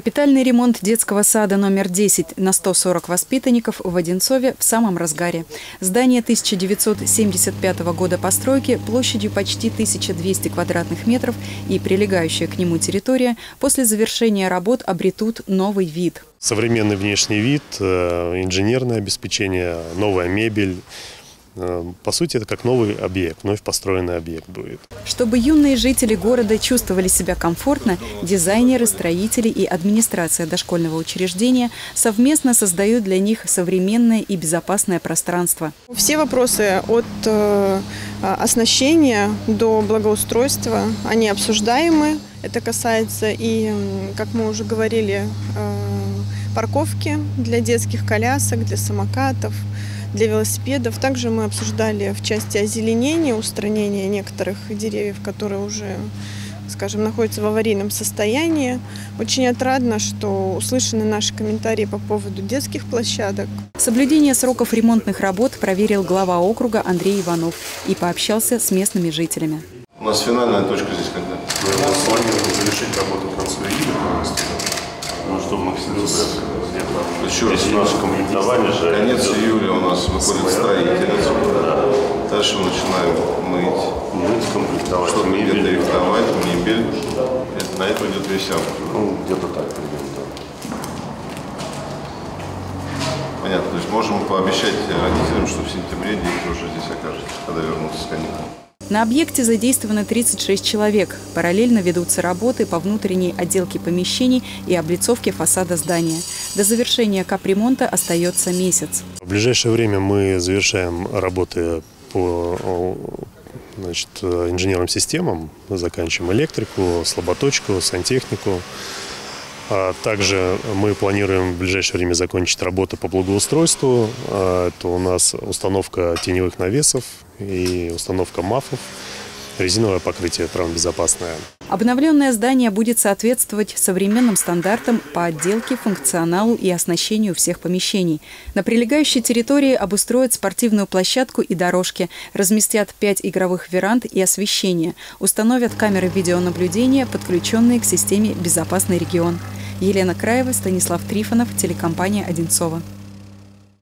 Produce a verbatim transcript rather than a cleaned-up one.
Капитальный ремонт детского сада номер десять на сто сорок воспитанников в Одинцове в самом разгаре. Здание тысяча девятьсот семьдесят пятого года постройки площадью почти тысяча двести квадратных метров и прилегающая к нему территория после завершения работ обретут новый вид. Современный внешний вид, инженерное обеспечение, новая мебель. По сути, это как новый объект, вновь построенный объект будет. Чтобы юные жители города чувствовали себя комфортно, дизайнеры, строители и администрация дошкольного учреждения совместно создают для них современное и безопасное пространство. Все вопросы от э, оснащения до благоустройства, они обсуждаемы. Это касается и, как мы уже говорили, э, парковки для детских колясок, для самокатов, для велосипедов. Также мы обсуждали в части озеленения, устранения некоторых деревьев, которые уже, скажем, находятся в аварийном состоянии. Очень отрадно, что услышаны наши комментарии по поводу детских площадок. Соблюдение сроков ремонтных работ проверил глава округа Андрей Иванов и пообщался с местными жителями. У нас финальная точка здесь когда? Мы планируем завершить работу к концу июля. Ну, чтобы максимально где-то еще раз, наше комплектование же. Конец июля у нас выходит строительница. Дальше мы начинаем мыть. Мыть, комплектовать. Чтобы где-то рихтовать, мебель. Это, на это идет весь август. Ну, где-то так примерно. Понятно. То есть можем пообещать родителям, что в сентябре дети уже здесь окажутся, когда вернутся с каникул. На объекте задействовано тридцать шесть человек. Параллельно ведутся работы по внутренней отделке помещений и облицовке фасада здания. До завершения капремонта остается месяц. В ближайшее время мы завершаем работы по значит, инженерным системам. Заканчиваем электрику, слаботочку, сантехнику. А также мы планируем в ближайшее время закончить работы по благоустройству. Это у нас установка теневых навесов и установка мафов, резиновое покрытие травмобезопасное. Обновленное здание будет соответствовать современным стандартам по отделке, функционалу и оснащению всех помещений. На прилегающей территории обустроят спортивную площадку и дорожки, разместят пять игровых веранд и освещение, установят камеры видеонаблюдения, подключенные к системе «Безопасный регион». Елена Краева, Станислав Трифонов, телекомпания «Одинцово».